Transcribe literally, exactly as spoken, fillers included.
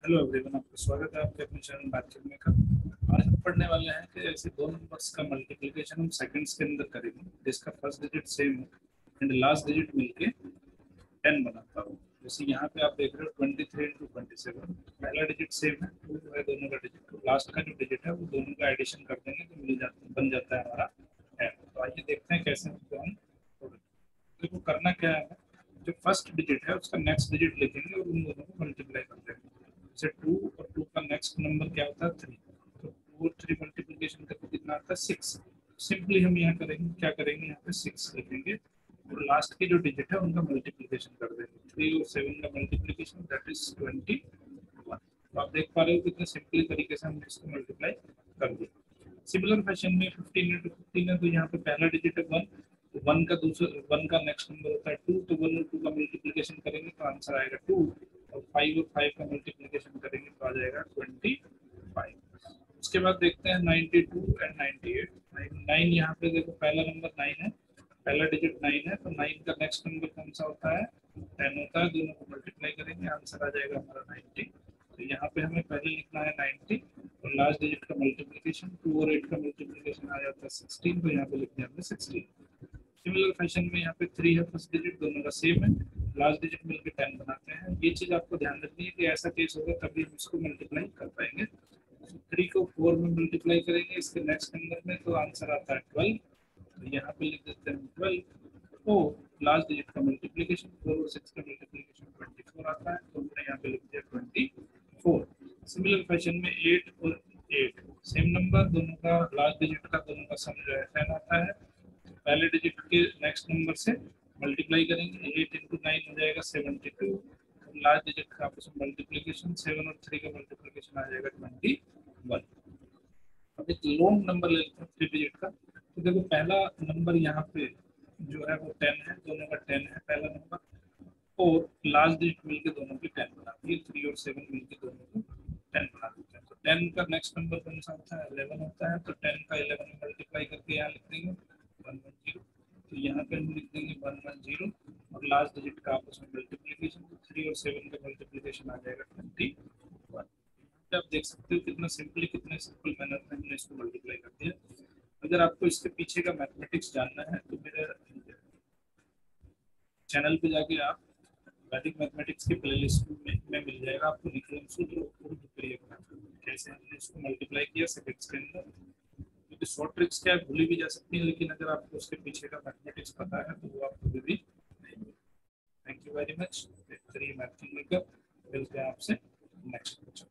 Hello everyone, आपका स्वागत है आपके अपने चैनल बातचीत में का। आज हम पढ़ने वाले हैं कि ऐसे दो नंबर्स का मल्टीप्लिकेशन हम सेकंड्स के अंदर करेंगे जिसका फर्स्ट डिजिट सेम है एंड लास्ट डिजिट मिलके टेन बनाता हो। जैसे यहाँ पे आप देख रहे हो twenty three into twenty seven, पहला डिजिट सेम है, टू है दोनों का डिजिट, तो लास्ट का जो डिजिट है वो दोनों का एडिशन कर देंगे तो मिल जाता बन जाता है हमारा टेन। तो आइए देखते हैं कैसे हमको हम देखो करना क्या है। जो फर्स्ट डिजिट है उसका नेक्स्ट डिजिट लिखेंगे और उन दोनों को मल्टीप्लाई कर देंगे। जैसे टू और टू का नेक्स्ट नंबर क्या होता है थ्री, तो टू और थ्री मल्टीप्लीकेशन करके कितना आता है सिक्स। सिंपली हम यहाँ करेंगे क्या करेंगे, यहाँ पे सिक्स लिखेंगे और लास्ट की जो डिजिट है उनका मल्टीप्लीकेशन कर देंगे। थ्री और सेवन का multiplication that is twenty one. तो आप देख पा रहे हो कितने सिंपली तरीके से हमने इसको मल्टीप्लाई कर दिया। सिमिलर फैशन में फिफ्टीन इंटू फिफ्टीन है, तो यहाँ पे पहला डिजिट है वन, तो वन का दूसरा वन का नेक्स्ट नंबर होता है टू, तो वन और टू का मल्टीप्लीकेशन करेंगे तो आंसर आएगा टू। और फाइव और फाइव का मल्टीप्लीकेशन करेंगे तो आ जाएगा ट्वेंटी फाइव। उसके बाद देखते हैं ninety two and ninety eight. Nine यहाँ पे देखो पहला नंबर नाइन है, पहला डिजिट नाइन है, तो नाइन का नेक्स्ट नंबर कौन सा होता है, टेन होता है। दोनों को मल्टीप्लाई करेंगे आंसर आ जाएगा हमारा नाइन्टी। तो यहाँ पे हमें पहले लिखना है नाइन्टी और लास्ट डिजिट का मल्टीप्लीकेशन, टू और एट का मल्टीप्लीकेशन आ जाता है सिक्सटीन, तो यहाँ पे लिख दिया हमने सिक्सटीन। सिमिलर फैशन में यहाँ पे थ्री है फर्स्ट डिजिट, दोनों का सेम है, लास्ट डिजिट मिलकर टेन बनाते हैं। ये चीज आपको ध्यान रखनी है कि ऐसा केस होगा तभी हम इसको मल्टीप्लाई कर पाएंगे। थ्री को फोर में मल्टीप्लाई करेंगे इसके नेक्स्ट नंबर में तो आंसर आता है ट्वेल्व, तो यहाँ पे लिख देते हैं ट्वेल्व। तो लास्ट डिजिट का मल्टीप्लीकेशन फोर और सिक्स का मल्टीप्लीकेशन ट्वेंटी फोर आता है, तो हमने यहाँ पे लिख दिया ट्वेंटी फोर। सिमिलर फैशन में एट और एट सेम नंबर, दोनों का लास्ट डिजिट का दोनों का सम जो है टेन आता है। पहले डिजिट के नेक्स्ट नंबर से मल्टीप्लाई करेंगे, एट इंटू नाइन हो जाएगा सेवेंटी टू। लास्ट डिजिट का आपस में मल्टीप्लीकेशन, सेवन और थ्री का मल्टीप्लीकेशन आ जाएगा ट्वेंटी वन। अब एक लॉन्ग नंबर ले लेते हैं थ्री डिजिट का। तो देखो पहला नंबर यहाँ पे जो है वो टेन है, दोनों का टेन है पहला नंबर, और लास्ट डिजिट मिलके दोनों की टेन बनाती है, थ्री और सेवन मिलके दोनों को टेन बना देते हैं। तो टेन का नेक्स्ट नंबर कौन सा होता है, इलेवन होता है, तो टेन का इलेवन में मल्टीप्लाई करके यहाँ लिख देंगे वन वन जीरो। तो यहाँ पे हम लिख देंगे वन वन जीरो और लास्ट डिजिट का आपस में मल्टीप्लीकेशन, तो थ्री और सेवन का मल्टीप्लीकेशन आ जाएगा ट्वेंटी वन। आप देख सकते हो कितना सिंपली कितने सिंपल मैनर में हमने इसको मल्टीप्लाई कर दिया। अगर आपको इसके पीछे का मैथमेटिक्स जानना है तो मेरे चैनल पे जाके आप वैदिक मैथमेटिक्स के प्लेलिस्ट में, में मिल जाएगा आपको निकलन सूत्र और कैसे हमने इसको मल्टीप्लाई किया सेकंड्स के अंदर। क्योंकि शॉर्ट ट्रिक्स क्या है भूली भी जा सकती है, लेकिन अगर आपको उसके पीछे का मैथमेटिक्स पता है तो वो आपको भी नहीं। Thank you very much. बेहतरीन मैथिंग लेकर मिलते हैं आपसे नेक्स्ट।